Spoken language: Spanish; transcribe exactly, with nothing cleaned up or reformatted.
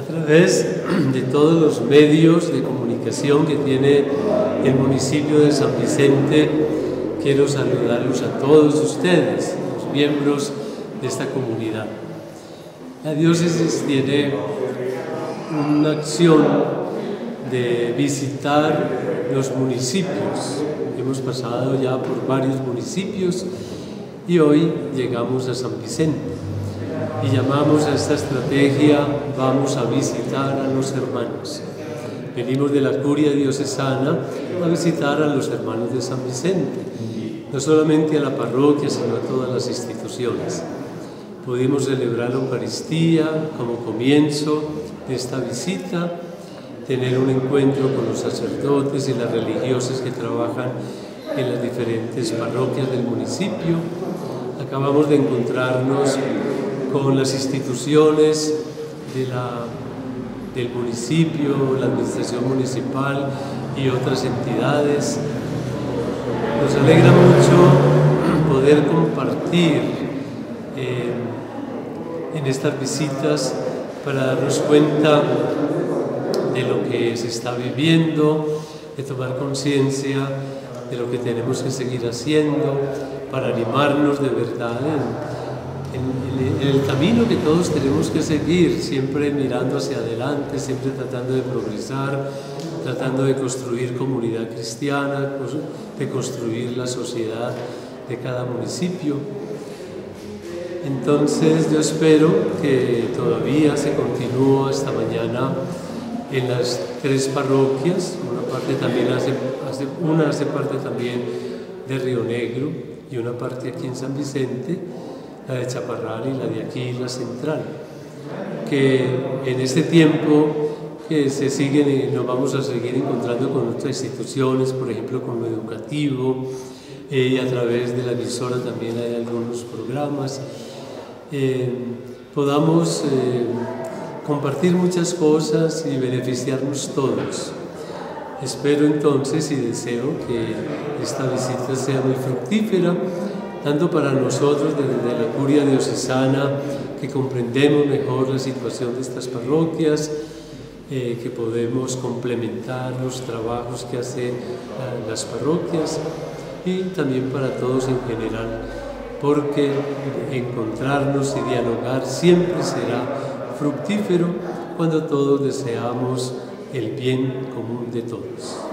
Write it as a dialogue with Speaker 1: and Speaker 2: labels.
Speaker 1: través de todos los medios de comunicación que tiene el municipio de San Vicente, quiero saludarlos a todos ustedes, los miembros de esta comunidad. La diócesis tiene una acción de visitar los municipios. Hemos pasado ya por varios municipios y hoy llegamos a San Vicente y llamamos a esta estrategia "Vamos a visitar a los hermanos". Venimos de la curia diocesana a visitar a los hermanos de San Vicente, no solamente a la parroquia, sino a todas las instituciones. Pudimos celebrar la Eucaristía como comienzo de esta visita, tener un encuentro con los sacerdotes y las religiosas que trabajan en las diferentes parroquias del municipio. Acabamos de encontrarnos con las instituciones de la, del municipio, la administración municipal y otras entidades. Nos alegra mucho poder compartir eh, en estas visitas para darnos cuenta de lo que se está viviendo, de tomar conciencia de lo que tenemos que seguir haciendo para animarnos de verdad en, en, en el camino que todos tenemos que seguir, siempre mirando hacia adelante, siempre tratando de progresar, tratando de construir comunidad cristiana, de construir la sociedad de cada municipio. Entonces yo espero que todavía se continúe esta mañana en las tres parroquias, una parte también hace, hace, una hace parte también de Río Negro y una parte aquí en San Vicente, la de Chaparral y la de aquí, la central, que en este tiempo que se siguen y nos vamos a seguir encontrando con otras instituciones, por ejemplo con lo educativo, eh, y a través de la emisora también hay algunos programas, eh, podamos eh, compartir muchas cosas y beneficiarnos todos. Espero entonces y deseo que esta visita sea muy fructífera, tanto para nosotros desde la curia diocesana, que comprendemos mejor la situación de estas parroquias, eh, que podemos complementar los trabajos que hacen las parroquias, y también para todos en general, porque encontrarnos y dialogar siempre será fructífero cuando todos deseamos el bien común de todos.